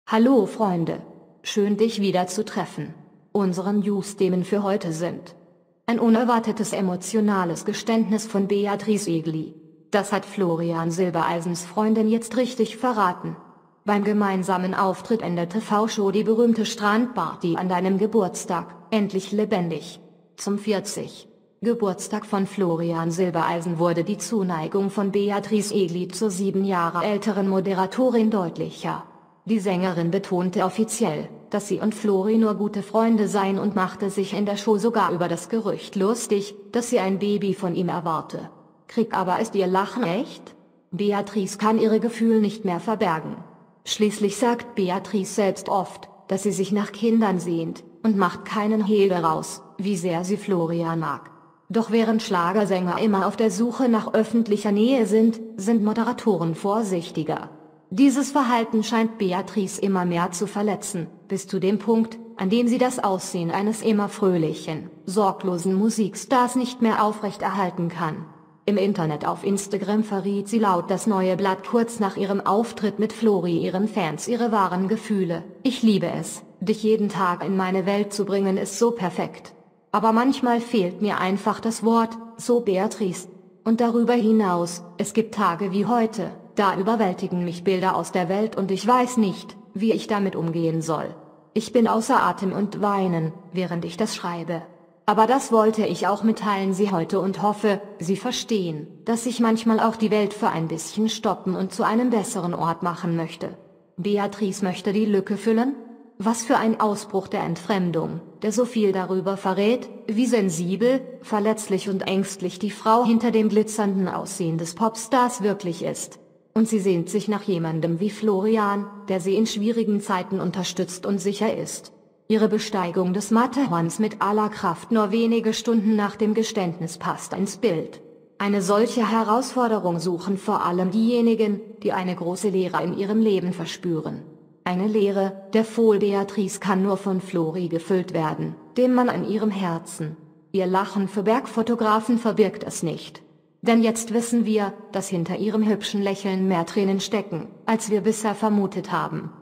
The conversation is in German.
Hallo Freunde, schön dich wieder zu treffen. Unsere News-Themen für heute sind: ein unerwartetes emotionales Geständnis von Beatrice Egli. Das hat Florian Silbereisens Freundin jetzt richtig verraten. Beim gemeinsamen Auftritt in der TV-Show Die berühmte Strandparty an deinem Geburtstag, endlich lebendig. Zum 40. Geburtstag von Florian Silbereisen wurde die Zuneigung von Beatrice Egli zur 7 Jahre älteren Moderatorin deutlicher. Die Sängerin betonte offiziell, dass sie und Flori nur gute Freunde seien und machte sich in der Show sogar über das Gerücht lustig, dass sie ein Baby von ihm erwarte. Aber ist ihr Lachen echt? Beatrice kann ihre Gefühle nicht mehr verbergen. Schließlich sagt Beatrice selbst oft, dass sie sich nach Kindern sehnt, und macht keinen Hehl daraus, wie sehr sie Florian mag. Doch während Schlagersänger immer auf der Suche nach öffentlicher Nähe sind Moderatoren vorsichtiger. Dieses Verhalten scheint Beatrice immer mehr zu verletzen, bis zu dem Punkt, an dem sie das Aussehen eines immer fröhlichen, sorglosen Musikstars nicht mehr aufrechterhalten kann. Im Internet auf Instagram verriet sie laut Das Neue Blatt kurz nach ihrem Auftritt mit Flori ihren Fans ihre wahren Gefühle: Ich liebe es, dich jeden Tag in meine Welt zu bringen, ist so perfekt. Aber manchmal fehlt mir einfach das Wort, so Beatrice. Und darüber hinaus, es gibt Tage wie heute, da überwältigen mich Bilder aus der Welt und ich weiß nicht, wie ich damit umgehen soll. Ich bin außer Atem und weinen, während ich das schreibe. Aber das wollte ich auch mitteilen Sie heute und hoffe, Sie verstehen, dass ich manchmal auch die Welt für ein bisschen stoppen und zu einem besseren Ort machen möchte. Beatrice möchte die Lücke füllen? Was für ein Ausbruch der Entfremdung, der so viel darüber verrät, wie sensibel, verletzlich und ängstlich die Frau hinter dem glitzernden Aussehen des Popstars wirklich ist. Und sie sehnt sich nach jemandem wie Florian, der sie in schwierigen Zeiten unterstützt und sicher ist. Ihre Besteigung des Matterhorns mit aller Kraft nur wenige Stunden nach dem Geständnis passt ins Bild. Eine solche Herausforderung suchen vor allem diejenigen, die eine große Leere in ihrem Leben verspüren. Eine Leere, der wohl Beatrice kann nur von Flori gefüllt werden, dem Mann an ihrem Herzen. Ihr Lachen für Bergfotografen verbirgt es nicht. Denn jetzt wissen wir, dass hinter ihrem hübschen Lächeln mehr Tränen stecken, als wir bisher vermutet haben.